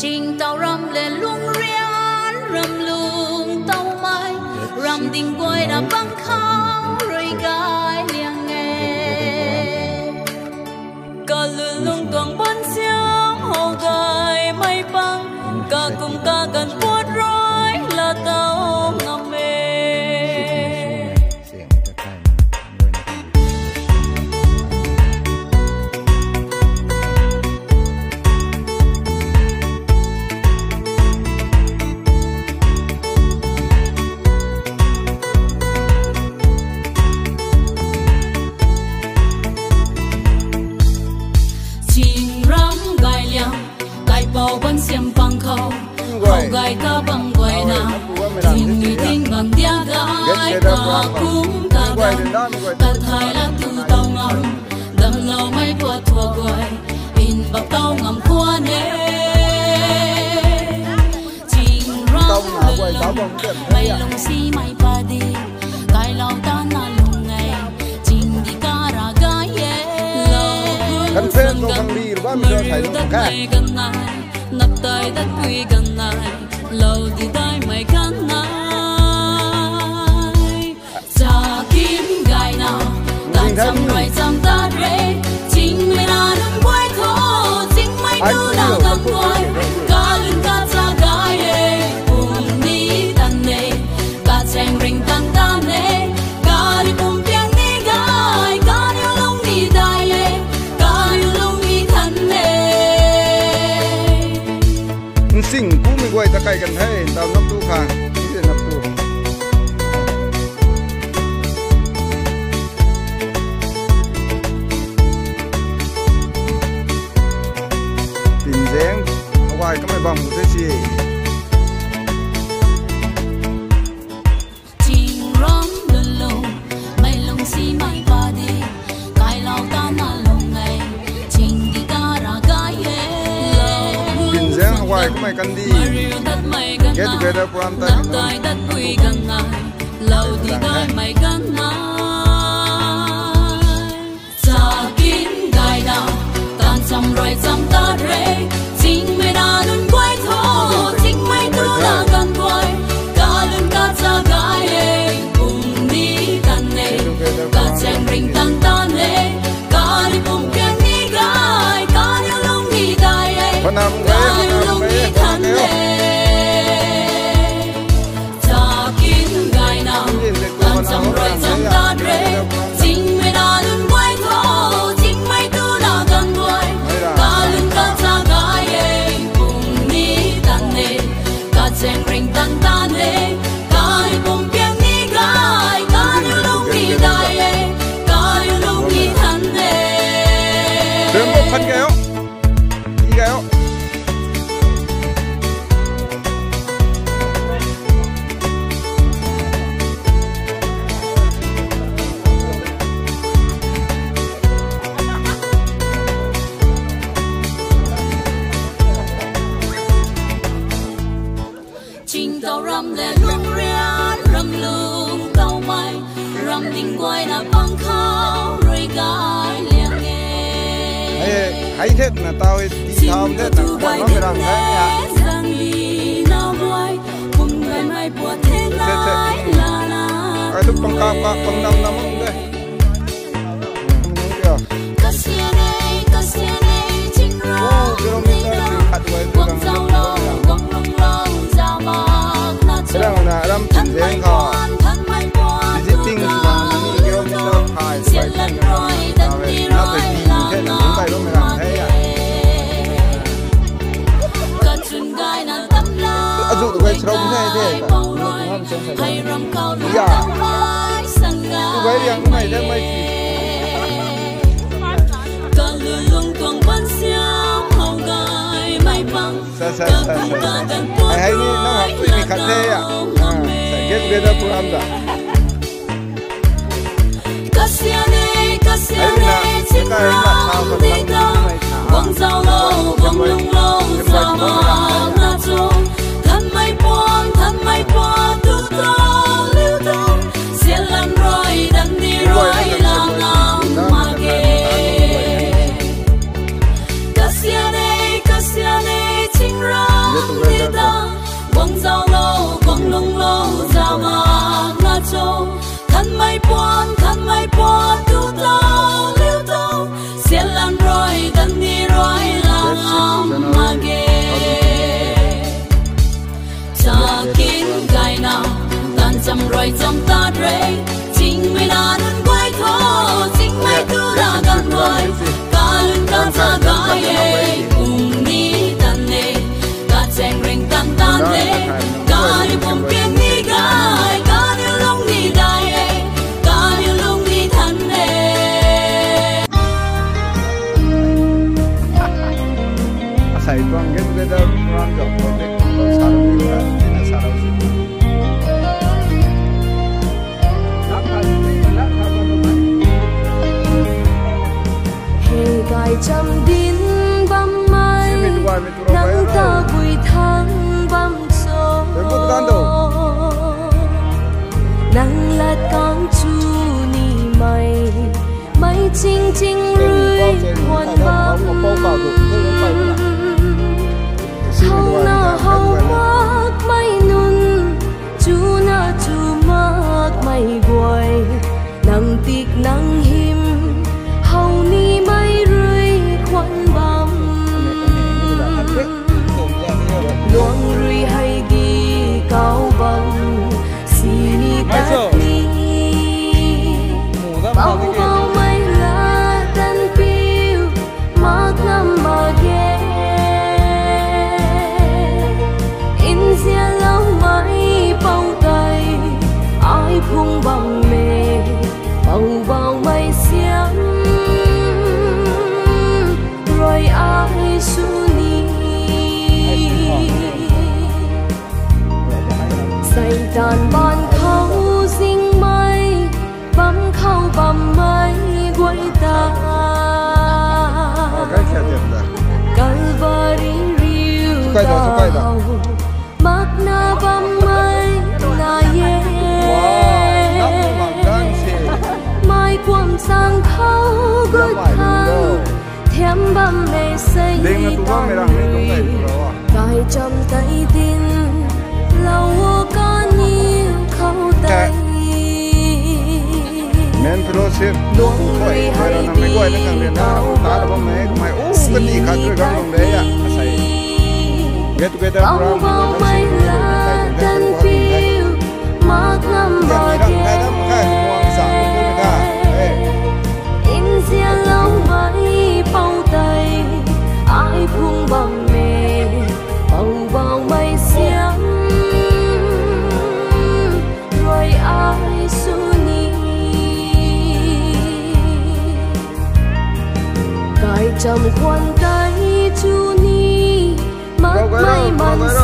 trình tàu rầm lên lung riết rầm lung tàu mai rầm tình quay đã băng khao rồi gai liang nghe cả lươn lung tuồng bắn xiang hồ gai mây băng cả cùng cả gần buốt rối là tàu ngầm mê bắn xiêm băng khâu gai ca băng quay nào tình người tình bằng tiếng gai ca cũng ca đâm ta thay là từ tàu ngầm đầm lâu mấy bữa thua quay in bọc tàu ngầm qua nè tình rong lung mây lung xi mây ba đi gai lâu ta na lung ngày tình đi ca ra gai gần phên đâu thằng đi quá mình cho thấy nó khác nắp tay đất quy gần lại lâu thì tay mày gần lại cha kiếm gai nào đàn trăm loài trăm ta rê chính mày là đừng quay thô chính mày cứ là gần quay cả lưng cả cha gai ê cùng đi đàn nê cả chàng rình tan tan nê cả đi cùng tiếng đi gai cả điều lung đi đai ê cả điều lung đi thân nê สิ่งผู้มีไว้ตะไคร้กันให้ตามนับตู้คางที่นับตู้ปิ่นแสงเอาไว้ก็ไม่บังหูเสียชีจิงร้องลุนลงไม่ลงสีไม่บาดีกายเราตาหน้าลงไงจิงดีการะกายเย่แสงเอาไว้ก็ไม่กันดีGet together from the night that we can night lâu thì đôi mày gần night cha kín gai nào tan trăm rồi trăm ta rê chính mày đã đừng quay thô chính mày cứ là gần quay cả lưng cả cha gai ê cùng đi tan nê cả chàng rình tan tan nê cả đi cùng tiếng đi gai cả điều lung đi đai ê cả điều lung đi thân nê trăm rồi trăm ta rê chính mày đã đừng quay thô chính mày cứ là gần quay cả lưng cả cha gai ê cùng đi tan nê cả chàng rình tan tan nê cả đi cùng tiếng đi gai cả điều lung đi đai ê cả điều lung đi thân nê đừng một thân kéo đi kéo tàu rầm lên lung riết rầm lung tàu mai rầm tình quay đã băng khao rồi gai liang nghe hay thế là tao đi thăm thế là quan nó mới làm thế nha cùng ngày mai buồn thế này là cái thức băng cao băng năm năm không đây chính ra đi đâu quăng dao lâu quăng lung lâu dao bạc là Sekarang nak dalam pinjeng kau, visiting sedang ni kau minta hai sebaik ni kau, nak pergi mungkin mungkin lo merang hey ya. Aduh tu kau cerita ni hey ya. Tu kau yang mai dah mai si. Hai ni nak apa ni kata ya? Get together program dah. Kasiane cingrang di đâu, quăng dao lâu, quăng lung lâu, sao mà na chung, thân mây buồn, tu tô lưu thông, xiên lần rồi đâm đi rồi làm ngắm mà ghê. Kasiane cingrang đi ta quăng dao lô quăng lung lô ra mà ngã châu thân mây buồn tu tao liêu tao xiên lan rồi tân đi rồi làm mà ghê ta kín gai nào tan chăm rồi chăm ta rê chính mình đã đơn quay thô chính mày cứ đã gần rồi cả lưng cả ra gai cùng đi tan nè cả chèn ring tan tan nè cả đi bom kiên đi gai cả đi lông đi đai cả đi lông đi thân nè sai tuang get together run job project sarung juga ini sarung cài trăm đến băm mai nắng ta vui tháng băm gió nắng lát con chu ni mày mây chinh chinh rơi hoàn băm hầu na hầu mắc mây nun chu na chu mắc mây quay nắng tiếc nắng him hầu ni mây rơi khoan băm luang rơi hay ghi cao bằng xì ni tát ni bao bao mây lá tan phiêu mắc ngắm mà ghé in xe lâu mây bao tay ai phung bằng mê bao bao mây xiêm rồi ai su ni say tàn ban khâu dinh mây bấm khâu bầm mây quay ta Calvary riu tao mắc na bầm mây na ye mai quam sang khâu gửi thang thêm bầm mê say tàn rì cài trong tay tin lâu có nhiều khâu tay men fellowship koi koi na me koi na kang le na ta da bom me mai o kan ni khat re gang long le ya sai get together program mai la tan phiêu mắc ngắm mà ghé in xe lâu mây bao tay ai phung bằng mê bao bao mây xiêm rồi ai su ni cài trầm khoan tay chu ni mắc mây mặn